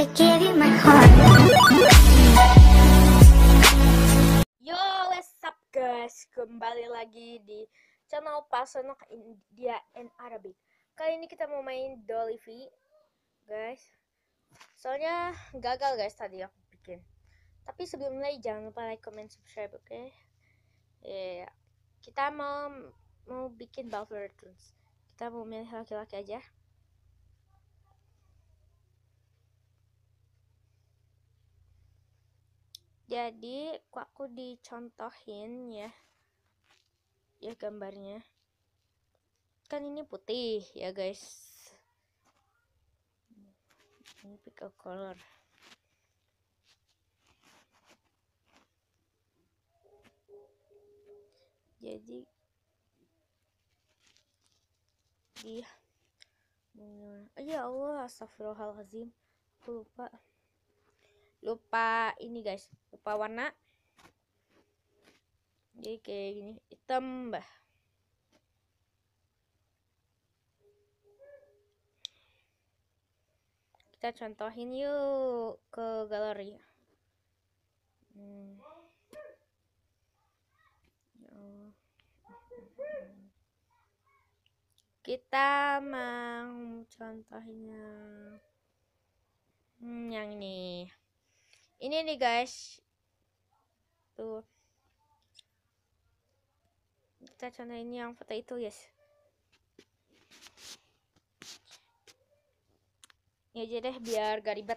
I give you my heart. Yo, what's up guys? Kembali lagi di channel Pasonok India and Arabic. Kali ini kita mau main Dolly V, guys. Soalnya gagal guys tadi aku bikin. Tapi sebelum mulai jangan lupa like, comment, subscribe, oke? Ya, kita mau bikin Buffer Tunes. Kita mau milih laki-laki aja. Jadi aku dicontohin ya gambarnya. Kan ini putih ya guys. Ini pick a color. Jadi dia ya Allah, astagfirullahaladzim, aku lupa ini guys, lupa warna. Jadi kayak gini, hitam bah. Kita contohin yuk ke galeri. Kita mau contohnya yang ini nih guys, tuh kita contohin yang foto itu guys. Ini aja deh biar gak ribet.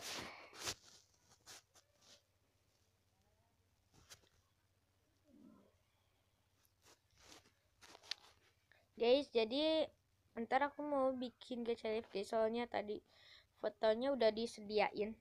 Guys, jadi ntar aku mau bikin gacha live guys, soalnya tadi fotonya udah disediain.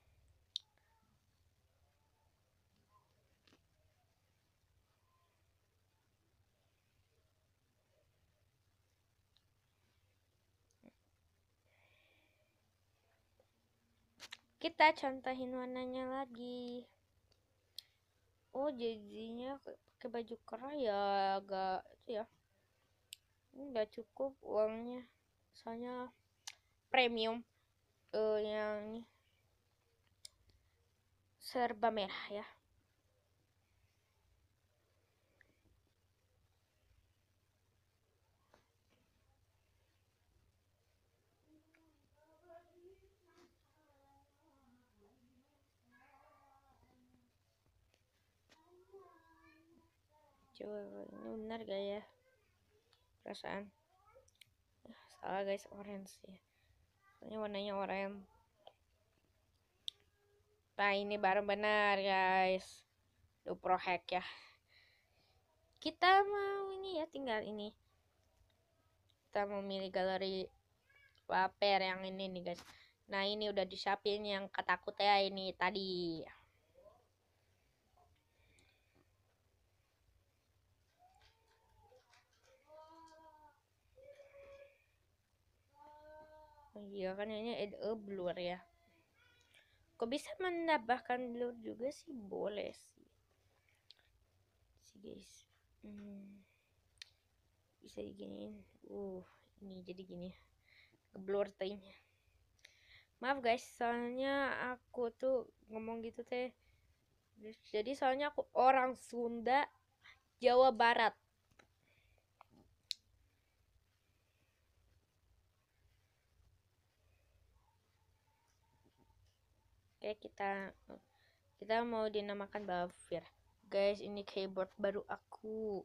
Kita contohin warnanya lagi. Oh, jadinya pakai baju kerah ya, agak itu ya. Nggak cukup uangnya, soalnya premium yang ini serba merah ya. Coba ini benar gak ya perasaan? Salah guys, orange ya, soalnya warnanya oranye. Nah ini baru benar guys, pro hack ya. Kita mau ini ya, tinggal ini kita mau milih galeri wallpaper yang ini nih guys. Nah ini udah disiapin yang kataku ya ini tadi. Oh iya kan ini add a blur ya. Kok bisa menambahkan blur juga sih? Boleh sih guys. Bisa diginiin. Ini jadi gini. Blur tanya. Maaf guys, soalnya aku tuh ngomong gitu teh. Jadi soalnya aku orang Sunda, Jawa Barat. Oke, kita mau dinamakan Buffer. Guys, ini keyboard baru aku.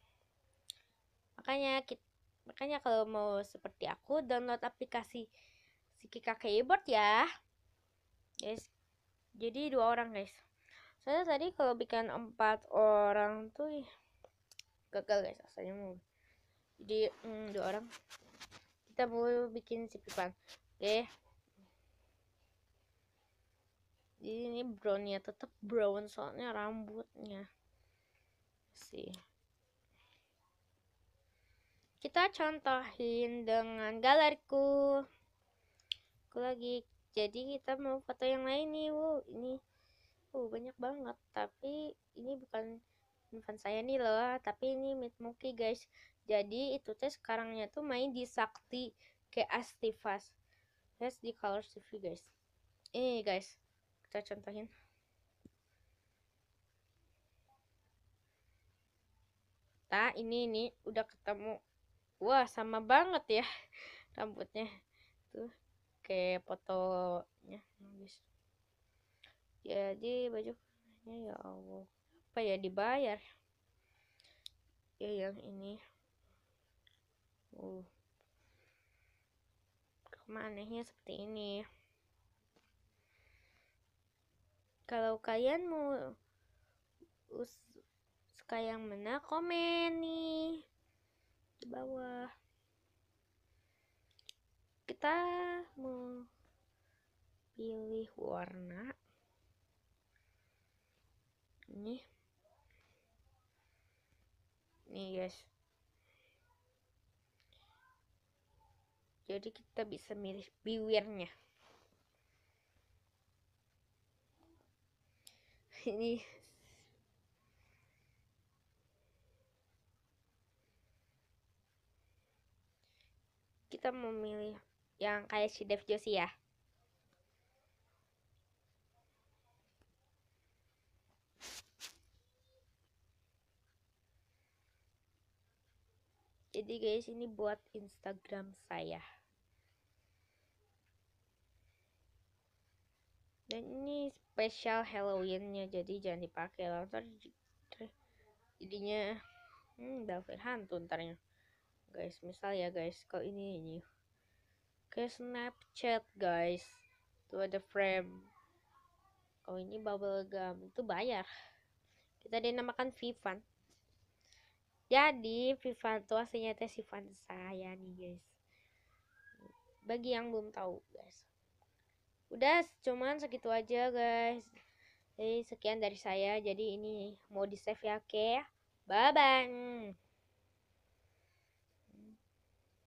Makanya kalau mau seperti aku, download aplikasi Kika Keyboard ya. Guys, jadi 2 orang guys. Saya tadi kalau bikin 4 orang tuh gagal guys, asalnya mau. Jadi 2 orang. Kita mau bikin si Pipan. Oke. Jadi ini brownnya tetap brown soalnya rambutnya sih. Kita contohin dengan galeriku. Aku lagi. Jadi kita mau foto yang lain nih. Ini banyak banget, tapi ini bukan fan saya nih loh, tapi ini Meet Monkey guys. Jadi itu teh sekarangnya tuh main di Sakti kayak Astivas, guys, di Colors TV guys. Ini guys, kita contohin. Ini udah ketemu. Wah, sama banget ya rambutnya. Tuh, kayak fotonya. Bagus. Jadi bajunya ya Allah. Apa ya dibayar? Ya yang ini. Kemanehnya seperti ini. Kalau kalian mau suka yang mana, komen nih di bawah. Kita mau pilih warna ini nih guys. Jadi kita bisa milih bibirnya. Ini kita mau milih yang kayak si Dev Joshi ya. Jadi guys, ini buat Instagram saya. Dan ini spesial Halloween-nya, jadi jangan dipakai lah. Ntar jadinya David hantu ntarnya. Guys, misal ya guys, kalau ini ke Snapchat guys, tuh ada frame. Kalau ini bubble gum itu bayar. Kita dinamakan Vivan. Jadi Vivan itu aslinya teh Vivan saya nih guys. Bagi yang belum tahu guys. Udah cuman segitu aja guys. Jadi sekian dari saya. Jadi ini mau di save ya, oke? Bye bye.